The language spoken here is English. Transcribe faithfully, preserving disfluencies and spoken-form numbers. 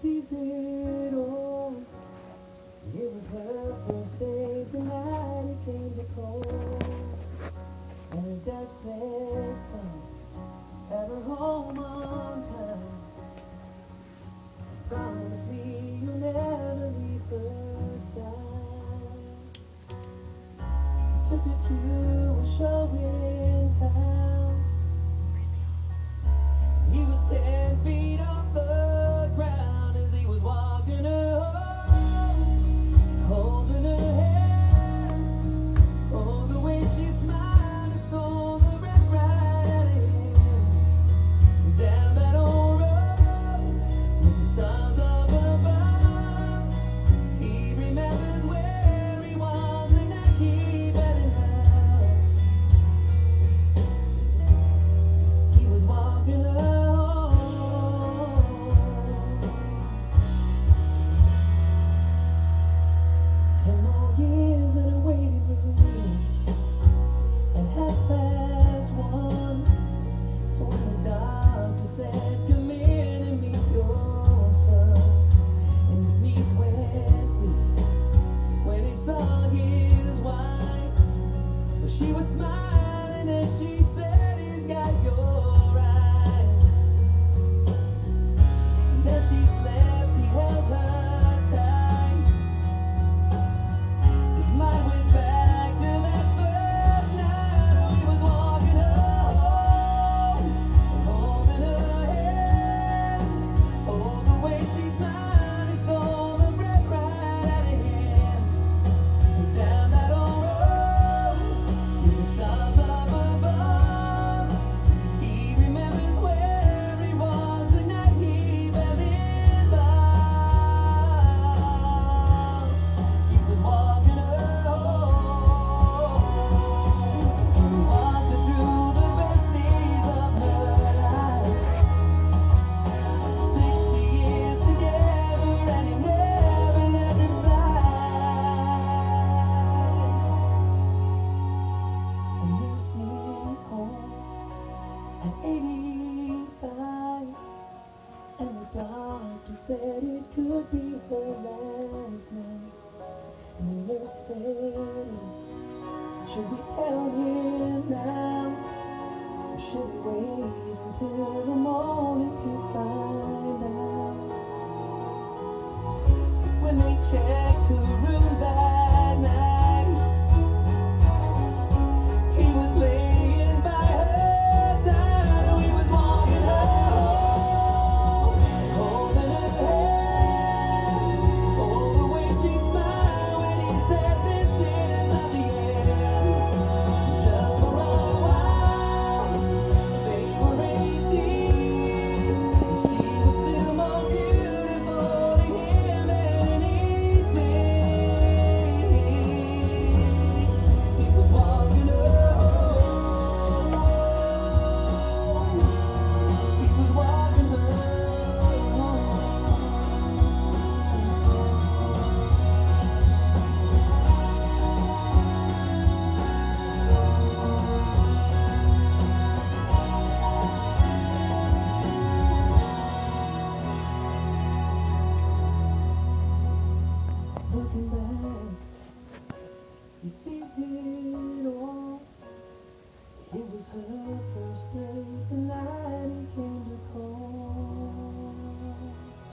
sees it all. It was her first day, the night it came to call. And her dad said, son, have her home on time. Promise me you'll never leave her side. He took her to a show in town. He was ten feet off the ground as he was walking her home, holding her hand. Oh, the way she smiled and stole the breath right out of him. Down that old road, with the stars up above, he remembers where he was the night he fell in love. He was walking her. Ten more years in a waiting room, and half past one. So when the doctor said, come in and meet your son, and his knees went weak when he saw his wife. Well, she was smiling as she said, he's got your eyes. And as she slept, he held her tight. His mind went back to that first night when he was walking her home and holding her hand. Oh, the way she smiled and stole the breath right out of him. And down that old road, with the stars up above, he remembers where he was the night he fell in love. He was walking her home, and he walked her through the best days of her life. Sixty years together, and he never left her side. A nursing home at eighty-five, and the doctor said it could be her last night. And the nurse said, should we tell him now, or should we wait until the morning to find out? When they checked her room,